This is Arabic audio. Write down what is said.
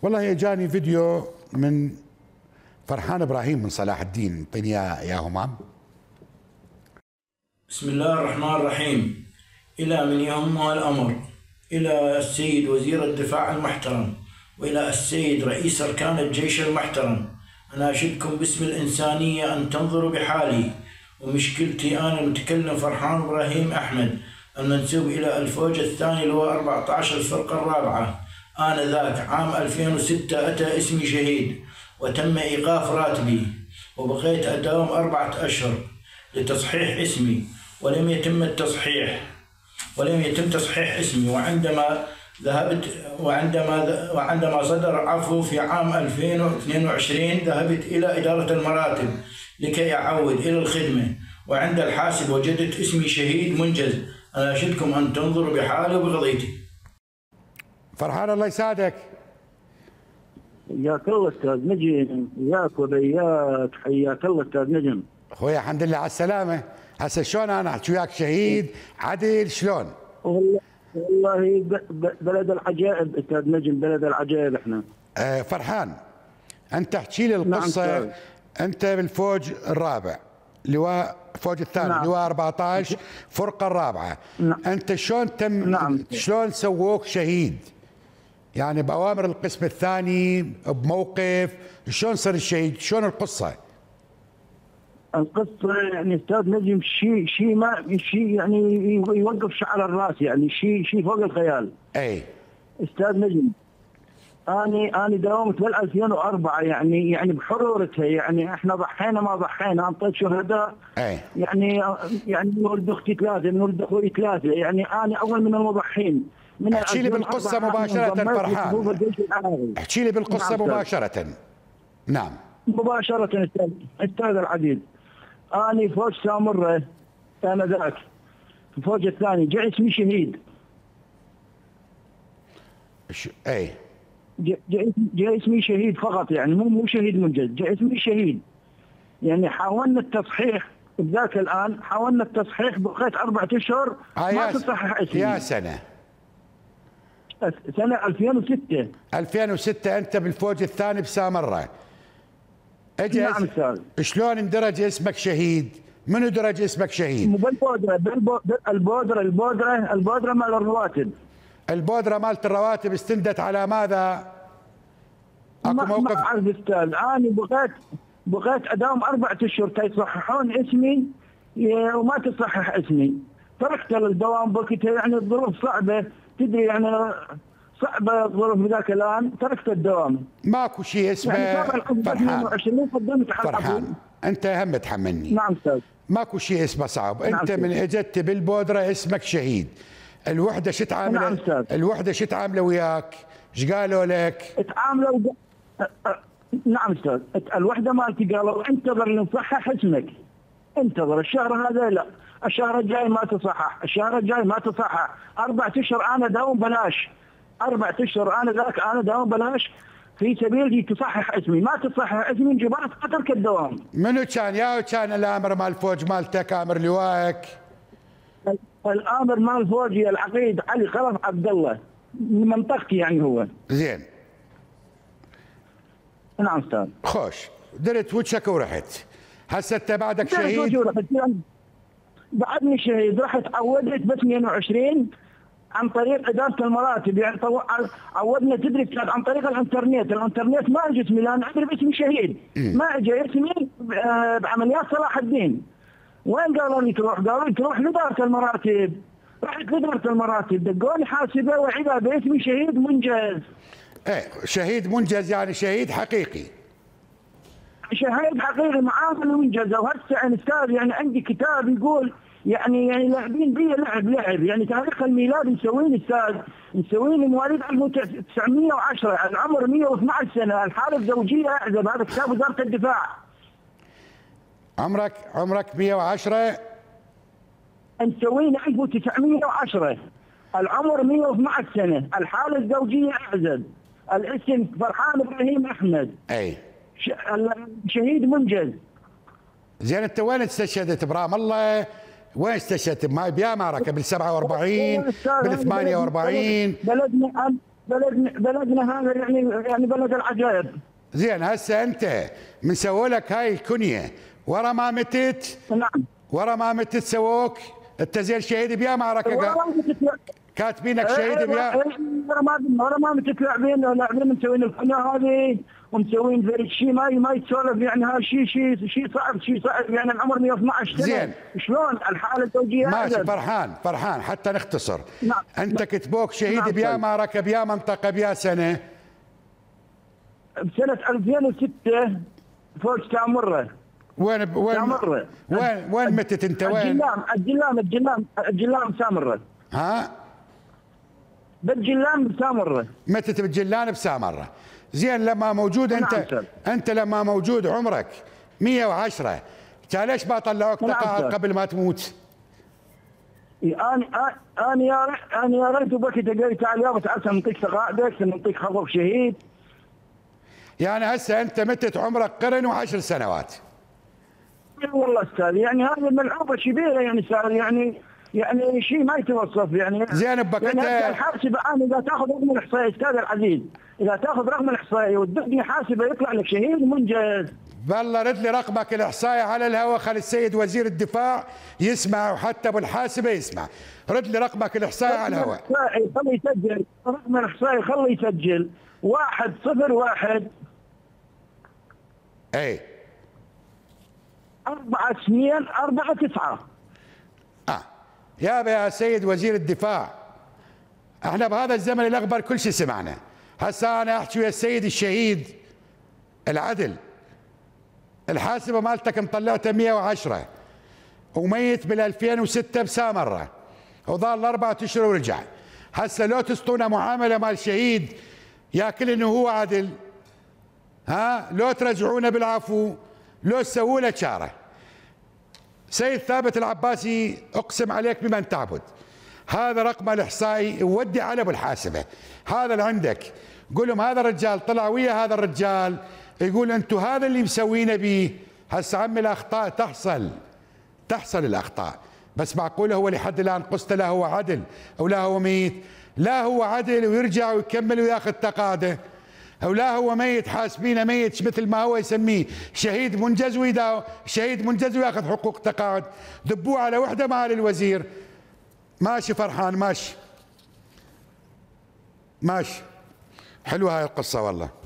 والله اجاني فيديو من فرحان ابراهيم من صلاح الدين، اعطيني يا همام. بسم الله الرحمن الرحيم. إلى من يهمها الأمر، إلى السيد وزير الدفاع المحترم، وإلى السيد رئيس أركان الجيش المحترم، أناشدكم باسم الإنسانية أن تنظروا بحالي ومشكلتي. أنا المتكلم فرحان إبراهيم أحمد، المنسوب إلى الفوج الثاني لواء 14 الفرقة الرابعة. آنذاك عام 2006 أتى اسمي شهيد وتم إيقاف راتبي، وبقيت أداوم 4 أشهر لتصحيح اسمي، ولم يتم تصحيح اسمي. وعندما صدر عفو في عام 2022 ذهبت إلى إدارة المراتب لكي أعود إلى الخدمة، وعند الحاسب وجدت اسمي شهيد منجز. أناشدكم أن تنظروا بحالي وبقضيتي. فرحان الله يسعدك. حياك الله استاذ نجم، وياك وبياك، حياك الله استاذ نجم. اخويا الحمد لله على السلامة. هسه شلون انا احكي وياك شهيد عدل شلون؟ والله بلد العجائب استاذ نجم، بلد العجائب احنا. فرحان، انت احكي لي القصة. نعم، انت بالفوج الرابع لواء الفوج الثاني. نعم. لواء 14 فرقة الرابعة. نعم. انت شلون تم؟ نعم. شلون سووك شهيد؟ يعني بأوامر القسم الثاني بموقف، شلون صار الشهيد؟ شلون القصة؟ القصة يعني استاذ نجم شيء يعني يوقف شعر الراس، يعني شيء فوق الخيال. اي استاذ نجم، أنا داومت بال 2004 يعني بحرورتها، يعني احنا ضحينا ما ضحينا، انطيت شهداء. اي يعني من ولد اختي 3، من ولد اخوي 3، يعني انا اول من المضحين. احكي لي بالقصة مباشرة فرحان، احكي لي بالقصة مباشرة. نعم مباشرة استاذ العزيز. أنا فوج سامرة آنذاك، الفوج الثاني جاء اسمي شهيد. اي جاء اسمي شهيد فقط، يعني مو شهيد منجز، جاء اسمي شهيد. يعني حاولنا التصحيح بذاك الآن، حاولنا التصحيح، بقيت 4 أشهر ما تصحح اسمي. يا سنة 2006. 2006 أنت بالفوج الثاني بسامرة. نعم استاذ. شلون اندرج اسمك شهيد؟ منو درج اسمك شهيد؟ البودرة مال الرواتب. البودرة مالت الرواتب استندت على ماذا؟ اكو موقف؟ ما اعرف استاذ، انا بقيت اداوم 4 أشهر كي يصححون اسمي وما تصحح اسمي. تركت الدوام بوقتها، يعني الظروف صعبة، تدري يعني صعبة الظروف بذاك الآن، تركت الدوام. ماكو شيء اسمه يعني فرحان، انت هم تحملني. نعم استاذ. ماكو شيء اسمه صعب. نعم انت من اجت بالبودرة اسمك شهيد. الوحدة شو تعامل؟ نعم استاذ. الوحدة شو تعاملوا وياك؟ ايش قالوا لك؟ تعاملوا نعم استاذ، الوحدة مالتي قالوا انتظر لنصحح اسمك، انتظر الشهر هذا، لا الشهر الجاي ما تصحح، الشهر الجاي ما تصحح. 4 أشهر انا داوم بلاش، 4 أشهر انا داوم بلاش في سبيل تصحح اسمي، ما تصحح اسمي جبرت اترك الدوام. منو كان كان الامر مال الفوج مالتك، امر لوائك؟ الامر مال الفوجي العقيد علي خلف عبد الله من منطقتي، يعني هو. زين. نعم استاذ. خوش، درت وجهك ورحت. هسه انت بعدك شهيد؟ بعدني شهيد، رحت عودت ب 22 عن طريق إدارة المراتب، يعني عودنا تدري عن طريق الانترنت ما اجى اسمي، لان اعرف اسمي شهيد، ما اجى اسمي بعمليات صلاح الدين. وين قالوا لي تروح؟ قالوا لي تروح لإدارة المراتب. رحت لإدارة المراتب، دقوني حاسبة وعيبة باسمي شهيد منجز. ايه شهيد منجز، يعني شهيد حقيقي. شهيد حقيقي معامل منجز. وهسه يعني استاذ، يعني عندي كتاب يقول يعني لاعبين بي لعب، يعني تاريخ الميلاد مسوين استاذ، مسوين مواليد 1910، العمر 112 سنة، الحالة الزوجية اعزب، هذا كتاب وزارة الدفاع. عمرك 110؟ مسوين 1910، العمر 112 سنة، الحالة الزوجية اعزب، الاسم فرحان ابراهيم احمد. اي شهيد منجز. زين انت وين استشهدت برام الله؟ وين استشهدت؟ بيا معركة بال 47 بال 48؟ بلدنا هذا يعني بلد العجائب. زين هسه انت من سووا لك هاي الكنيه ورا ما متت؟ نعم. ورا ما متت سووك انت زين شهيد بيا معركه كاتبينك شهيد بيا؟ ورا ما متت لاعبين مسوين القناه هذه ومسوين ذلك الشيء ما يتسولف يعني. هذا شيء صعب يعني العمر 112 سنه. زين شلون الحاله الزوجيه؟ ماشي فرحان حتى نختصر. نعم. انت كتبوك شهيد نعم. بيا معركه بيا منطقه بيا سنه؟ بسنه 2006 فوق سامره. وين متت انت وين؟ الجلام سامره. ها؟ بالجلام بسامره. متت بالجلان بسامره. زين لما موجود انت لما موجود عمرك 110 كان ليش ما طلعوك تقاعد قبل ما تموت؟ انا يا ريت وبكي تقول تعال يابا تعال نعطيك تقاعدك نعطيك خطب شهيد. يعني هسه انت متت عمرك قرن و10 سنوات. والله استاذ يعني هذه ملعوبه كبيره يعني صار يعني شيء ما يتوصف يعني. زين بك انت الحاسبه انا اذا تاخذ رقم الاحصائيه استاذ العزيز، اذا تاخذ رقم الاحصائيه وتدقني حاسبه يطلع لك شهيد منجز. والله رد لي رقمك الاحصائي على الهواء، خلي السيد وزير الدفاع يسمع وحتى ابو الحاسبه يسمع. رد لي رقمك الاحصائي على الهواء. خليه يسجل رقم الاحصائي، خليه يسجل 101 اي 4-2-4-9. يا سيد وزير الدفاع، احنا بهذا الزمن الاخبر كل شيء سمعنا. هسه انا احكي ويا السيد الشهيد العدل، الحاسبه مالتك مطلعته 110 وميت بال 2006 بسامره وظل 4 اشهر ورجع. هسه لو تسطونا معامله مال شهيد ياكل انه هو عدل، ها لو ترجعونا بالعفو، لو تسووا له شاره. سيد ثابت العباسي اقسم عليك بمن تعبد، هذا رقم الاحصائي ودي على ابو الحاسبه، هذا اللي عندك قول لهم هذا الرجال طلع ويا هذا الرجال يقول انتم هذا اللي مسوينا به. هسه عمي الاخطاء تحصل الاخطاء، بس معقوله هو لحد الان قسط لا هو عدل او لا هو ميت؟ لا هو عدل ويرجع ويكمل وياخذ تقاعده، او لا هو ميت حاسبينه ميت مثل ما هو يسميه شهيد منجز شهيد منجز وياخذ حقوق تقاعد. ذبوه على وحده مع الوزير. ماشي فرحان ماشي حلوه هاي القصه والله.